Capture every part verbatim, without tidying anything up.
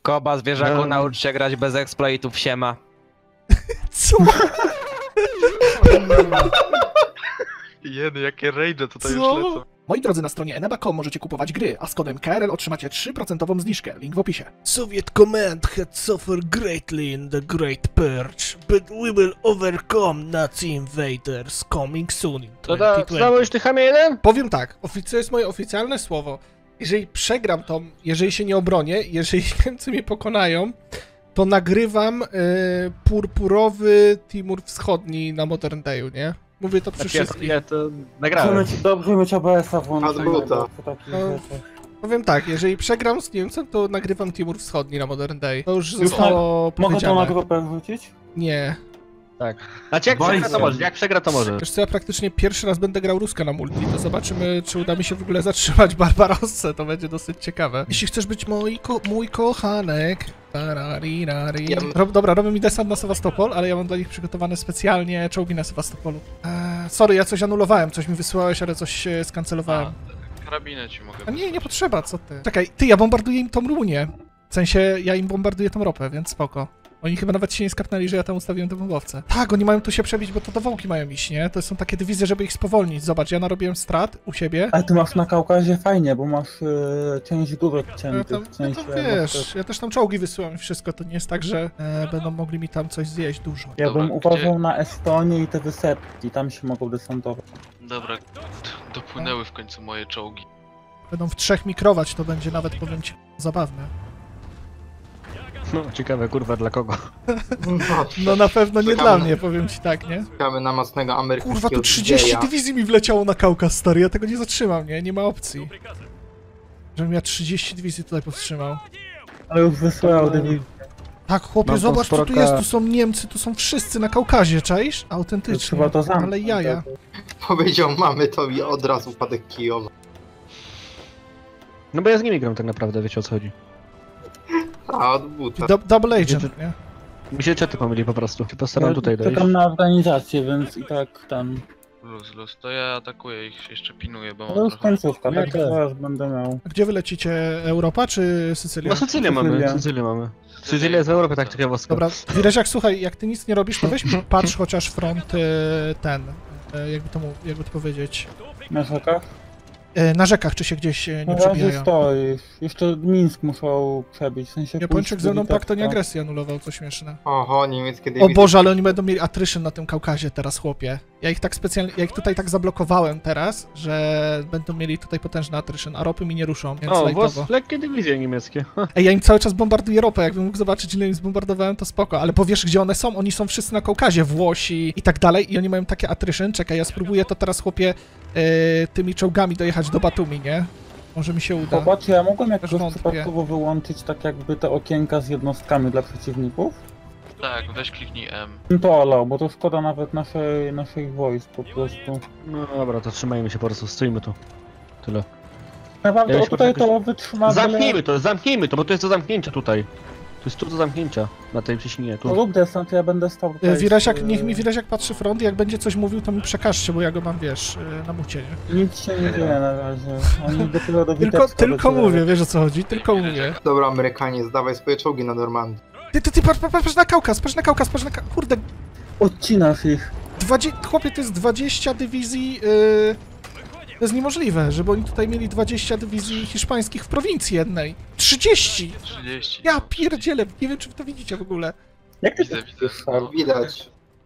Koba, zwierzaku, No. naucz się grać bez exploitów, siema. Co? Jedy, jakie rage tutaj Co? już lecą. Moi drodzy, na stronie eneba kropka com możecie kupować gry, a z kodem K R L otrzymacie trzy procent zniżkę. Link w opisie. Soviet command had suffered greatly in the Great Purge, but we will overcome Nazi invaders coming soon in To da, dwutysiące dwudziestym. znałeś ty chamie jeden? Powiem tak, ofi- to jest moje oficjalne słowo. Jeżeli przegram to, jeżeli się nie obronię, jeżeli Niemcy mnie pokonają, to nagrywam y, purpurowy Timur Wschodni na Modern Day'u, nie? Mówię to przy Tak ja, wszystkich. ja to nagrałem. Dobrze mieć O B S-a włączonego buta. po takich No. rzeczach. Powiem tak, jeżeli przegram z Niemcem, to nagrywam Timur Wschodni na Modern Day. To już Już zostało Mogę to na powiedziane. grupę wrzucić? Nie. Tak. Znaczy jak przegra to może, jak przegra to może. Wiesz co, ja praktycznie pierwszy raz będę grał Ruska na multi, to zobaczymy, czy uda mi się w ogóle zatrzymać Barbarossę, to będzie dosyć ciekawe. Jeśli chcesz być mój, ko mój kochanek... Tararirari. Ja bym- Rob, dobra, robię mi desant na Sewastopol, ale ja mam dla nich przygotowane specjalnie czołgi na Sewastopolu. Eee, sorry, ja coś anulowałem, coś mi wysyłałeś, ale coś e, skancelowałem. Karabinę ci mogę A nie, nie potrzeba, co ty. Czekaj, ty, ja bombarduję im tą Rumunię. W sensie, ja im bombarduję tą ropę, więc spoko. Oni chyba nawet się nie skapnęli, że ja tam ustawiłem te bombowce. Tak, oni mają tu się przebić, bo to do Wołki mają iść, nie? To są takie dywizje, żeby ich spowolnić. Zobacz, ja narobiłem strat u siebie. Ale ty masz na Kaukazie fajnie, bo masz e, część górek Ja ciętych, tam, w ja sensie... tam wiesz, ja też tam czołgi wysyłam i wszystko, to nie jest tak, że e, będą mogli mi tam coś zjeść dużo. Ja Dobra, bym uważał gdzie- na Estonię i te wysepki, tam się mogą desantować. Dobra, d- dopłynęły w końcu moje czołgi. Będą w trzech mikrować, to będzie nawet, powiem ci, zabawne. No ciekawe kurwa dla kogo. No, No na pewno nie Czekamy dla na- mnie, powiem ci tak, nie? czekamy na mocnego amerykańskiego Kurwa, tu trzydzieści dzieja. dywizji mi wleciało na Kaukaz, stary, ja tego nie zatrzymam, nie? Nie ma opcji. Żebym ja trzydzieści dywizji tutaj powstrzymał. Ale już wysłał dywizję. Tak, chłopie, Mam zobacz, co tu sporoka- jest, tu są Niemcy, tu są wszyscy na Kaukazie, czaisz? To Autentycznie, trzeba to zamknąć. ale jaja. Powiedział, mamy to i od razu upadek Kijowa. No bo ja z nimi gram tak naprawdę, wiecie o co chodzi. A od buta. Du double agent, nie? Mi się czety pomyli po prostu. Się postaram Ja tutaj dojść. czekam na organizację, więc i tak tam... Luz, luz, to ja atakuję ich, jeszcze pinuję, bo Ale mam już trochę... końcówka, Ja tak też. zaraz będę miał. Gdzie wy lecicie? Europa czy Sycylia? No Sycylię mamy, Sycylia. Sycylię mamy. Sycylia jest w Europie, tak ciekawostka. Dobra, Wireziak, słuchaj, jak ty nic nie robisz, to weź mi patrz chociaż front e, ten, e, jakby to, mu- jakby to powiedzieć, Na rzekach? e, na rzekach, czy się gdzieś e, nie Na razie przebijają. stoi. Jeszcze Mińsk muszą przebić, w sensie... Japończyk pójść ze mną do pakt o Litewska. nieagresji anulował, co śmieszne. Oho, niemieckie O dywizje. Boże, ale oni będą mieli attrition na tym Kaukazie teraz, chłopie. Ja ich tak specjalnie, ja ich tutaj tak zablokowałem teraz, że będą mieli tutaj potężny attrition, a ropy mi nie ruszą, więc O, lajtowo. włos, lekkie dywizje niemieckie. Ej, ja im cały czas bombarduję ropę, jakbym mógł zobaczyć, ile im zbombardowałem, to spoko, ale powiesz, gdzie one są? Oni są wszyscy na Kaukazie, Włosi i tak dalej i oni mają takie attrition. Czekaj, ja spróbuję to teraz, chłopie, yy, tymi czołgami dojechać do Batumi, nie? Może mi się uda. Zobacz, ja mogłem Też jakoś wątpię. przypadkowo wyłączyć tak jakby te okienka z jednostkami dla przeciwników. Tak, weź kliknij M. Bym to olał, bo to szkoda nawet naszej, naszych wojsk po prostu. No dobra, to trzymajmy się po prostu, stoimy tu. Tyle. Naprawdę Ja o już tutaj jakoś- to wytrzyma... Zamknijmy to, zamknijmy to, bo to jest do zamknięcia tutaj. To jest tu do zamknięcia, na tej przecinie, No tu. rób desant, ja będę stał tutaj... Yy, Wiresiak, z- niech mi Wiresiak patrzy front i jak będzie coś mówił, to mi przekażcie, bo ja go mam, wiesz, yy, na mucie, nie? Nic się nie dzieje na razie. Oni dopiero do Tylko, Witebska tylko docierają. mówię, wiesz o co chodzi, tylko mówię. Dobra, Amerykanie, zdawaj swoje czołgi na Normandię. Ty, ty, ty, patrz, patrz, patrz na Kaukaz, patrz na Kaukaz, patrz na Kaukaz, kurde, Odcinasz ich. dwadzie... chłopie, to jest dwadzieścia dywizji, yy... to jest niemożliwe, żeby oni tutaj mieli dwadzieścia dywizji hiszpańskich w prowincji jednej. trzydzieści! trzydzieści. Ja no, pierdzielę, nie wiem czy wy to widzicie w ogóle. Jak ty Widzę, to widzę. widzisz, No, Szarp? widać.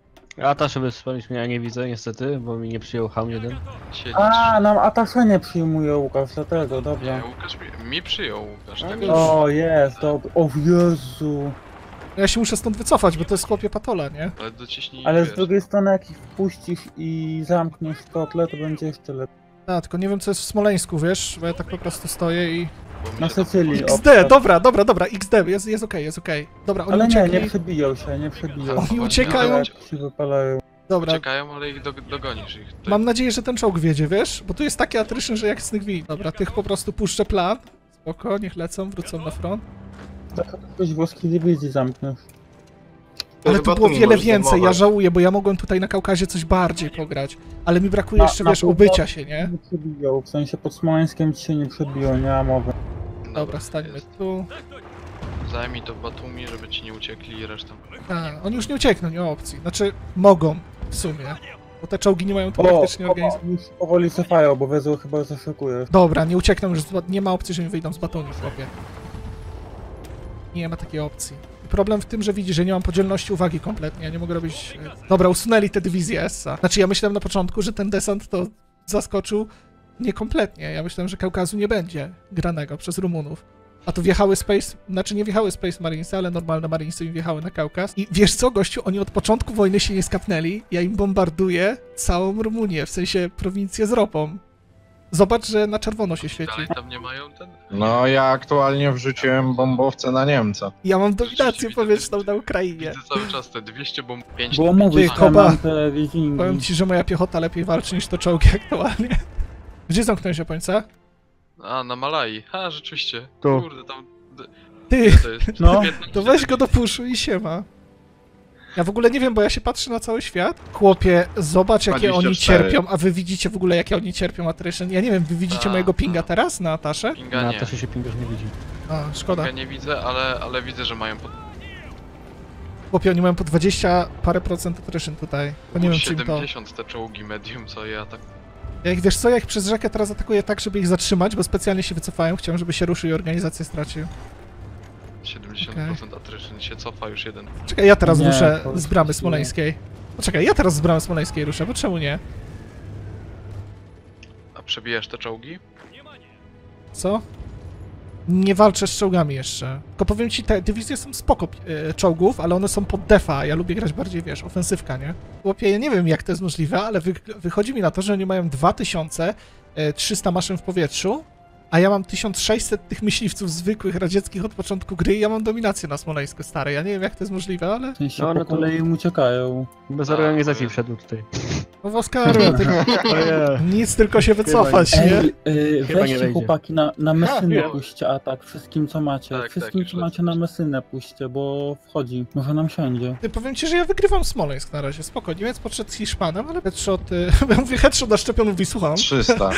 A ta żeby spalić mnie, ja nie widzę niestety, bo mi nie przyjął ham jeden. Siedzi. A, nam Atasze nie przyjmuje Łukasz, dlatego, dobra. Nie, Łukasz mi, mi przyjął, Łukasz. A, Tego nie. O, jest, dobra. O Jezu. Ja się muszę stąd wycofać, bo to jest chłopie patola, nie? Ale dociśnij, Ale z wiesz, drugiej strony jak ich wpuścisz i zamkniesz kotle, to będzie jeszcze lepiej. A, tylko nie wiem co jest w Smoleńsku, wiesz, bo ja tak po prostu stoję i... bo mi Na się tam- Sycylii. X D, dobra, dobra, dobra, X D, jest, jest okej, jest okej. Dobra, oni Ale nie, uciekli. nie przebiją się, nie przebiją. Oni Oni uciekają. ale- Jak się wypalają. Dobra, Uciekają, ale ich do, dogonisz ich. Tutaj. mam nadzieję, że ten czołg wiedzie, wiesz? Bo tu jest taki attrition, że jak z tych win. Dobra, tych po prostu puszczę plan. Spoko, niech lecą, wrócą na front. Tak, ktoś włoskiej dywizji zamkniesz. Ale Chyba tu było mi wiele możesz więcej, ja zajmować. żałuję, bo ja mogłem tutaj na Kaukazie coś bardziej pograć. Ale mi brakuje Na- jeszcze, na wiesz, pół- ubycia się, nie? Nie przebiją, w sensie pod Smoleńskiem ci się nie przebiją, nie ma mowy. Dobra, stańmy jest. tu. Zajmij to Batumi, żeby ci nie uciekli i resztę. A, oni już nie uciekną, nie ma opcji. Znaczy, mogą w sumie. Bo te czołgi nie mają tu O, praktycznie o, organizacji. już powoli cofają, bo Wezu chyba zaszokuje. Dobra, nie uciekną już, z Bat- nie ma opcji, że mi wyjdą z batonu, chłopie. Nie ma takiej opcji. I problem w tym, że widzisz, że nie mam podzielności uwagi kompletnie, ja nie mogę robić... e, Dobra, usunęli te dywizje Essa. Znaczy, ja myślałem na początku, że ten desant to zaskoczył niekompletnie. Ja myślałem, że Kaukazu nie będzie granego przez Rumunów. A tu wjechały Space, znaczy nie wjechały Space Marinesy, ale normalne Marinesy im wjechały na Kaukaz. I wiesz co, gościu, oni od początku wojny się nie skapnęli, ja im bombarduję całą Rumunię, w sensie prowincję z ropą. Zobacz, że na czerwono się świeci. Dalej tam nie mają ten? No ja aktualnie wrzuciłem bombowce na Niemca. Ja mam dominację Rzeczywiście powietrzną na Ukrainie. Widzę cały czas te dwieście bomb... pięć Było mówić, Ty, że Koba. mam te więzingi. Powiem ci, że moja piechota lepiej walczy niż to czołgi aktualnie. Gdzie zamknąłeś Japońca? A, na Malai. Ha, rzeczywiście. Tu. Kurde, tam... Ty, To jest No, piętnaście to weź go do puszu i siema. Ja w ogóle nie wiem, bo ja się patrzę na cały świat. Chłopie, zobacz jakie oni dwadzieścia cztery. cierpią, a wy widzicie w ogóle jakie oni cierpią attrition. Ja nie wiem, wy widzicie A, mojego pinga a. teraz na Atasze? Pinga Na nie. to się pingasz nie widzi. A, szkoda. Pinga nie widzę, ale, ale widzę, że mają pod... Chłopie, oni mają po dwadzieścia parę procent attrition tutaj. To nie wiem, czy im to... siedemdziesiąt te czołgi medium, co ja tak... Ja ich, wiesz co, ja ich przez rzekę teraz atakuję tak, żeby ich zatrzymać, bo specjalnie się wycofają. Chciałem, żeby się ruszył i organizację stracił. siedemdziesiąt procent attrition się cofa już jeden. Czekaj, ja teraz Nie, ruszę to z bramy już smoleńskiej. Poczekaj, ja teraz z bramy smoleńskiej ruszę, bo czemu nie? A przebijasz te czołgi? Co? Nie walczę z czołgami jeszcze. Tylko powiem ci, te dywizje są spoko e, czołgów, ale one są pod defa, a ja lubię grać bardziej, wiesz, ofensywka, nie? Chłopie, ja nie wiem jak to jest możliwe, ale wy, wychodzi mi na to, że oni mają dwa tysiące trzysta maszyn w powietrzu, a ja mam tysiąc sześćset tych myśliwców zwykłych, radzieckich od początku gry i ja mam dominację na Smoleńsku, stary. Ja nie wiem jak to jest możliwe, ale... w sensie No, no po to- kolei im uciekają. Bez A, organizacji to- wszedł tutaj. No w Oskaru, ty... Ojej. nic, tylko się wycofać, nie? Ej, y, Chyba nie weźcie wejdzie. chłopaki na, na mesynę nie. puśćcie atak, wszystkim co macie. Tak, tak, wszystkim już co macie na lecę. mesynę puśćcie, bo wchodzi. Może nam siądzie. Ty, powiem ci, że ja wygrywam Smoleńsk na razie, spoko. Niemiec podszedł z Hiszpanem, ale headshot... Y... Ja mówię headshot na szczepionów i słucham. trzysta.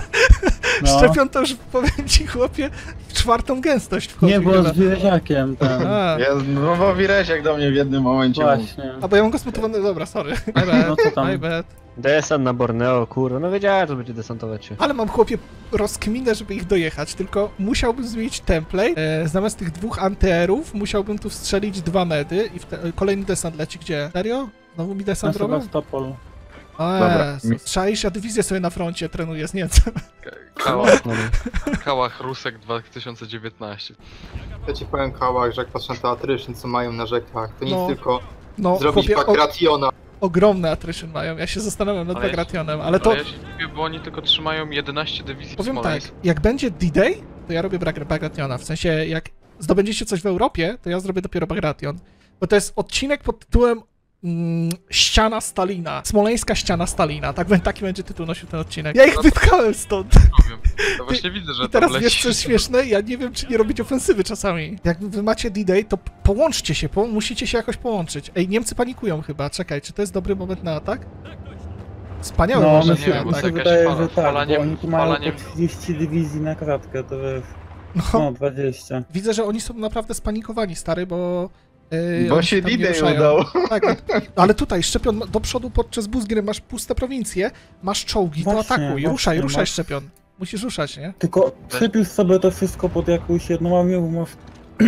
No. Szczepion to już, powiem ci, chłopie, w czwartą gęstość wchodzi. Nie, bo chyba. z wieżakiem ten. A, Ja, no bo Wiresiak do mnie w jednym momencie mówi. Właśnie. a bo ja mam go smutowany, dobra, sorry. My bad, No co tam? my bad. Desant na Borneo, kurwa, no wiedziałem, że będzie desantować się. Ale mam, chłopie, rozkminę, żeby ich dojechać, tylko musiałbym zmienić template. E, zamiast tych dwóch antyerów musiałbym tu strzelić dwa medy i wte- kolejny desant leci gdzie? Serio? Znowu mi Na desant robią? Sebastopol. O Dobra. Jezus. Czaisz, ja dywizję sobie na froncie trenuję z Niemcem. Kałach, No, Kałach Rusek dwa tysiące dziewiętnaście. Ja ci powiem, Kałach, że jak patrzę na te attrition, co mają na rzekach, to nic No. tylko No, zrobić chłopie, o, Bagrationa. ogromne attrition mają. Ja się zastanawiam nad Ale ja się- Bagrationem, ale to... Ale ja się dziwię, bo oni tylko trzymają jedenaście dywizji w Powiem tak, Smoleńsk. jak będzie D-Day, to ja robię Bag- Bagrationa. W sensie, jak zdobędziecie coś w Europie, to ja zrobię dopiero Bagration. Bo to jest odcinek pod tytułem mm, Ściana Stalina. Smoleńska Ściana Stalina. Tak, ben- taki będzie tytuł nosił ten odcinek. Ja ich No to- wypchałem stąd. Powiem. To właśnie widzę, że I teraz tam wiesz, leci. co jest śmieszne? Ja nie wiem, czy nie robić ofensywy czasami. Jak wy macie D-Day, to p- połączcie się, po musicie się jakoś połączyć. Ej, Niemcy panikują chyba. Czekaj, czy to jest dobry moment na atak? Wspaniały No, moment mi nie się, na wiem, bo mi atak. się jakaś wydaje, fala- że tak, fala nie- bo oni tu mają fala nie- po trzydzieści dywizji na kratkę, to wiesz, No, no dwadzieścia. widzę, że oni są naprawdę spanikowani, stary, bo... Yy, Bo oni się tam nie D-Day ruszają. udało. Tak, ale tutaj Szczepion do przodu podczas buzgry masz puste prowincje, masz czołgi, to Właśnie, atakuj, właśnie, ruszaj, ruszaj masz- Szczepion. Musisz ruszać, nie? Tylko przypisz sobie to wszystko pod jakąś jedną armię, bo masz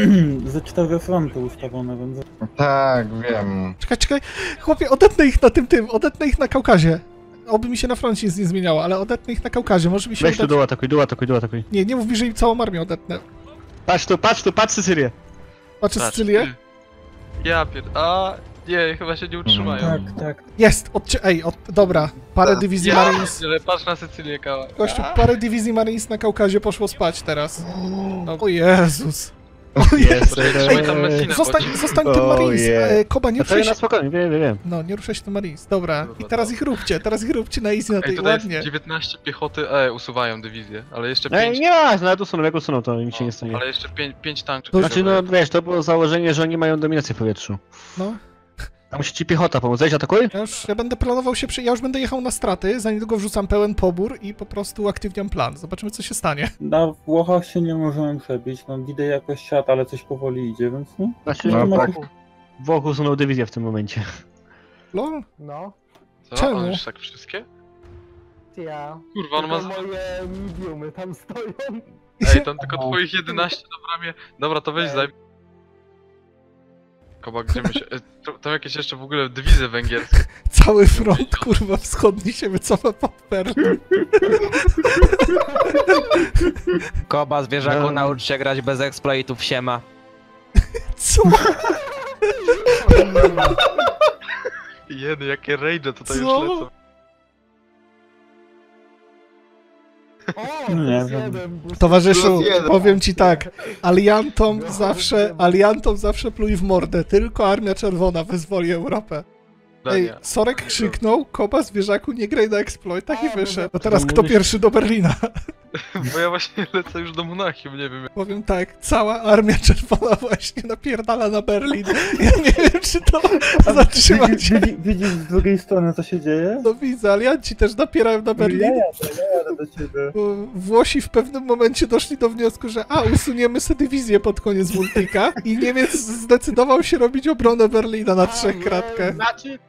ze cztery fronty ustawione, więc... Tak, wiem. Czekaj, czekaj, chłopie, odetnę ich na tym, tym, odetnę ich na Kaukazie. Oby mi się na froncie nic nie zmieniało, ale odetnę ich na Kaukazie, może mi się Weź tu udać... dół atakuj, dół atakuj, dół atakuj. Nie, nie mów mi, że im całą armię odetnę. Patrz tu, patrz tu, patrz Sycylię. Patrzę Patrz, Sycylię? ty. Ja pier... A nie, chyba się nie utrzymają. Tak, tak. Jest, odcie... ej, od... dobra, parę dywizji Ja, Marines... ale patrz na Sycylię, Kała. Gościu, parę dywizji Marines na Kaukazie poszło spać teraz. No, o Jezus. O Jezus. Trzymaj tam Messinę, Zostań, bo- zostań tym Oh, Marines. yeah. E, Koba, nie No to ruszaj ja się. na spokojnie, wiem, wiem, wiem. No, nie ruszaj się tym Marines. Dobra. Dobra, I teraz dobra. ich róbcie, teraz ich róbcie na easy, na Ej, tej tutaj ładnie. jest dziewiętnaście piechoty, e, usuwają dywizję, ale jeszcze Ej, pięć... nie ma, nawet usunął, jak usunął, to nic się nie stanie. ale jeszcze pięć, pięć tanków. To Znaczy, no wiesz, to było założenie, że oni mają dominację w powietrzu. No. Tam musi ci piechota pomóc. Zejdź, atakuj. Ja już ja będę planował się przy... Ja już będę jechał na straty, za niedługo wrzucam pełen pobór i po prostu aktywniam plan. Zobaczymy, co się stanie. Na Włochach się nie możemy przebić, no widzę jakoś siat, ale coś powoli idzie, więc no. Znaczy, No, No, tak. Włoch usunął dywizję w tym momencie. Lol? No, Co? Czemu? On już tak wszystkie? ja. Kurwa, on ma... Tylko moje mediumy tam stoją. Ej, tam tylko twoich jedenaście na bramie. Dobra, to weź Ej. zaj... Koba, gdzie my się... e, to- Tam jakieś jeszcze w ogóle dywizy węgierskie. Cały front, kurwa, wschodni się wycofa pod Berlin. Koba, zwierzaku, No. naucz się grać bez exploitów, siema. Co? Jedy, jakie rage tutaj Co? już lecą. O, Nie nie wiem. jeden. bus- Towarzyszu, Plus jeden. powiem ci tak, aliantom No, zawsze, nie ma. aliantom zawsze pluj w mordę, tylko Armia Czerwona wyzwoli Europę. Ej, Dania. Sorek krzyknął, Koba, zwierzaku, nie graj na exploitach i A, wyszedł. no A teraz no kto mówisz- pierwszy do Berlina? Bo ja właśnie lecę już do Monachium, nie wiem. Powiem tak, cała Armia Czerwona właśnie napierdala na Berlin. Ja nie wiem, czy to zatrzymać. Widzisz, widzi, widzisz z drugiej strony co się dzieje? No widzę, alianci też napierają na Ja Berlin. jadę, ja jadę do ciebie. Bo Włosi w pewnym momencie doszli do wniosku, że a, usuniemy sobie dywizję pod koniec Multika i Niemiec zdecydował się robić obronę Berlina na trzech kratkach. Znaczy,